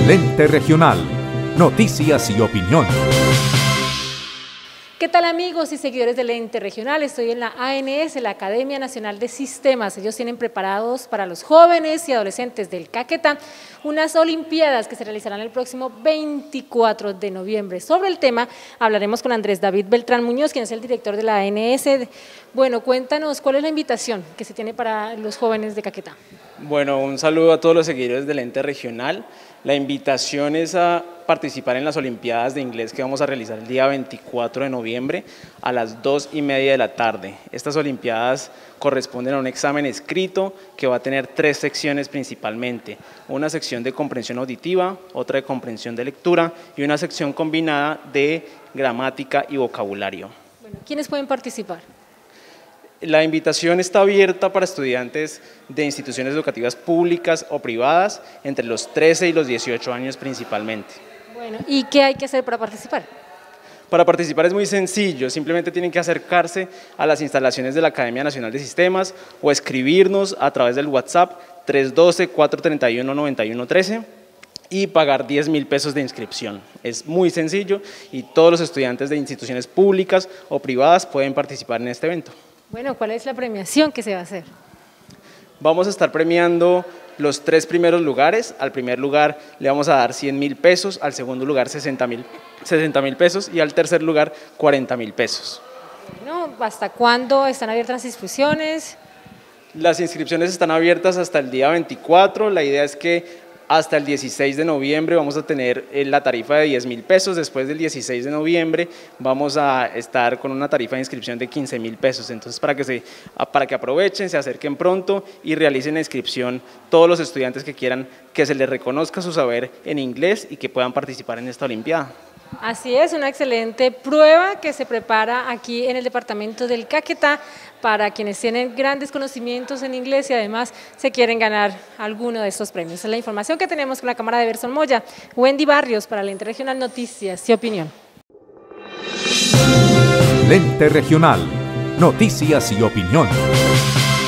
Lente Regional. Noticias y opinión. ¿Qué tal amigos y seguidores del Ente Regional? Estoy en la ANS, la Academia Nacional de Sistemas. Ellos tienen preparados para los jóvenes y adolescentes del Caquetá unas olimpiadas que se realizarán el próximo 24 de noviembre. Sobre el tema hablaremos con Andrés David Beltrán Muñoz, quien es el director de la ANS. Bueno, cuéntanos, ¿cuál es la invitación que se tiene para los jóvenes de Caquetá? Bueno, un saludo a todos los seguidores del Ente Regional. La invitación es a participar en las Olimpiadas de Inglés que vamos a realizar el día 24 de noviembre a las 2:30 de la tarde. Estas Olimpiadas corresponden a un examen escrito que va a tener 3 secciones principalmente. Una sección de comprensión auditiva, otra de comprensión de lectura y una sección combinada de gramática y vocabulario. Bueno, ¿quiénes pueden participar? La invitación está abierta para estudiantes de instituciones educativas públicas o privadas entre los 13 y los 18 años principalmente. Bueno, ¿y qué hay que hacer para participar? Para participar es muy sencillo, simplemente tienen que acercarse a las instalaciones de la Academia Nacional de Sistemas o escribirnos a través del WhatsApp 312-431-9113 y pagar 10.000 pesos de inscripción. Es muy sencillo y todos los estudiantes de instituciones públicas o privadas pueden participar en este evento. Bueno, ¿cuál es la premiación que se va a hacer? Vamos a estar premiando los 3 primeros lugares. Al primer lugar le vamos a dar 100.000 pesos, al segundo lugar 60.000 pesos y al tercer lugar 40.000 pesos. Bueno, ¿hasta cuándo están abiertas las inscripciones? Las inscripciones están abiertas hasta el día 24. La idea es que hasta el 16 de noviembre vamos a tener la tarifa de 10.000 pesos. Después del 16 de noviembre vamos a estar con una tarifa de inscripción de 15.000 pesos. Entonces, para que aprovechen, se acerquen pronto y realicen la inscripción todos los estudiantes que quieran que se les reconozca su saber en inglés y que puedan participar en esta olimpiada. Así es, una excelente prueba que se prepara aquí en el departamento del Caquetá para quienes tienen grandes conocimientos en inglés y además se quieren ganar alguno de estos premios. Esa es la información que tenemos con la cámara de Berson Moya. Wendy Barrios para el Ente Regional Noticias y Opinión. Lente Regional. Noticias y opinión.